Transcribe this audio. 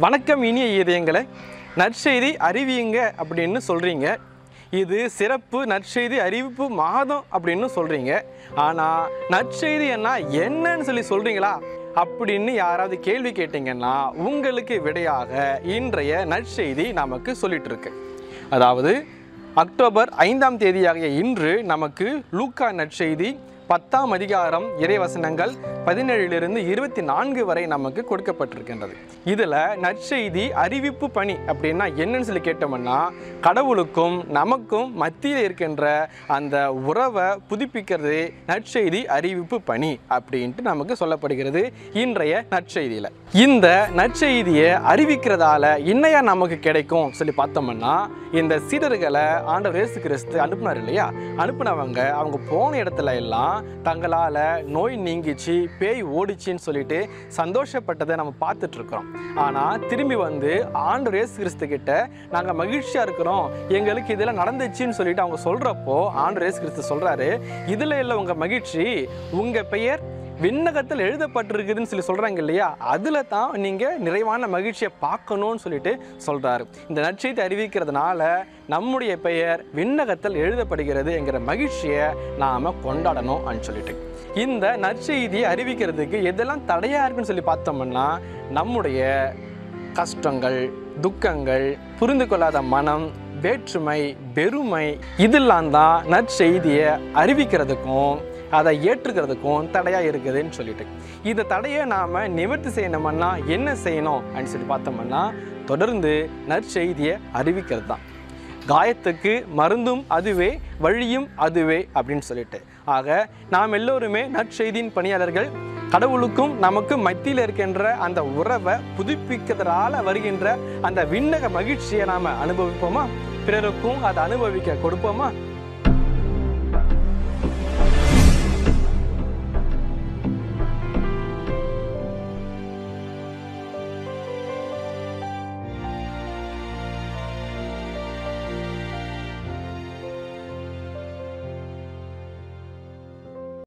வணக்கம் இனிய இதயங்களே, நற்செய்தி அறிவியுங்க அப்படின்னு சொல்கிறீங்க. இது சிறப்பு நற்செய்தி அறிவிப்பு மாதம் அப்படின்னு சொல்கிறீங்க. ஆனால் நற்செய்தி என்னன்னு சொல்லி சொல்கிறீங்களா அப்படின்னு யாராவது கேள்வி கேட்டிங்கன்னா உங்களுக்கு விடையாக இன்றைய நற்செய்தி நமக்கு சொல்லிட்டு இருக்கு. அதாவது அக்டோபர் 5ஆம் தேதியாகிய இன்று நமக்கு லூக்கா நற்செய்தி 10ஆம் அதிகாரம் இறைவசனங்கள் 17 to 24 வரை நமக்கு கொடுக்கப்பட்டிருக்கின்றது. இதில் நற்செய்தி அறிவிப்பு பணி அப்படின்னா என்னன்னு சொல்லி கேட்டோம்னா, கடவுளுக்கும் நமக்கும் மத்தியில் இருக்கின்ற அந்த உறவை புதுப்பிக்கிறது நற்செய்தி அறிவிப்பு பணி அப்படின்ட்டு நமக்கு சொல்லப்படுகிறது இன்றைய நற்செய்தியில். இந்த நற்செய்தியை அறிவிக்கிறதால என்னையா நமக்கு கிடைக்கும் சொல்லி பார்த்தோம்னா, இந்த சீடர்களை ஆண்டவர் இயேசு கிறிஸ்து அனுப்புனார் இல்லையா, அனுப்புனவங்க அவங்க போன இடத்துல எல்லாம் தங்களால் நோய் நீங்கிச்சு, பேய் ஓடிச்சின்னு சொல்லிட்டு சந்தோஷப்பட்டதை நம்ம பார்த்துட்டு இருக்கிறோம். ஆனால் திரும்பி வந்து ஆண்டவர் இயேசு கிறிஸ்து கிட்ட நாங்கள் மகிழ்ச்சியாக இருக்கிறோம், எங்களுக்கு இதெல்லாம் நடந்துச்சுன்னு சொல்லிட்டு அவங்க சொல்கிறப்போ ஆண்டவர் இயேசு கிறிஸ்து சொல்கிறாரு, இதில் இல்லை உங்கள் மகிழ்ச்சி, உங்கள் பெயர் விண்ணகத்தில் எழுதப்பட்டிருக்குதுன்னு சொல்லி சொல்கிறாங்க இல்லையா, அதில் தான் நீங்கள் நிறைவான மகிழ்ச்சியை பார்க்கணும்னு சொல்லிட்டு சொல்கிறாரு. இந்த நற்செய்தி அறிவிக்கிறதுனால நம்முடைய பெயர் விண்ணகத்தில் எழுதப்படுகிறது என்கிற மகிழ்ச்சியை நாம் கொண்டாடணும் அப்படின்னு சொல்லிட்டு, இந்த நற்செய்தியை அறிவிக்கிறதுக்கு எதெல்லாம் தடையாக இருக்குன்னு சொல்லி பார்த்தோம்னா, நம்முடைய கஷ்டங்கள், துக்கங்கள், புரிந்து கொள்ளாத மனம், வேற்றுமை, பெருமை, இதெல்லாம் தான் நற்செய்தியை அறிவிக்கிறதுக்கும் அதை ஏற்றுக்கிறதுக்கும் தடையாக இருக்குதுன்னு சொல்லிட்டு, இந்த தடையை நாம் நிவர்த்தி செய்யணும்னா என்ன செய்யணும் அப்படின்னு சொல்லி பார்த்தோம்னா, தொடர்ந்து நற்செய்தியை அறிவிக்கிறது தான். காயத்துக்கு மருந்தும் அதுவே, வழியும் அதுவே அப்படின்னு சொல்லிட்டு, ஆக நாம் எல்லோருமே நற்செய்தியின் பணியாளர்கள். கடவுளுக்கும் நமக்கும் மத்தியில் இருக்கின்ற அந்த உறவை புதுப்பிக்கிறதால வருகின்ற அந்த விண்ணக மகிழ்ச்சியை நாம் அனுபவிப்போமா? பிறருக்கும் அதை அனுபவிக்க கொடுப்போமா?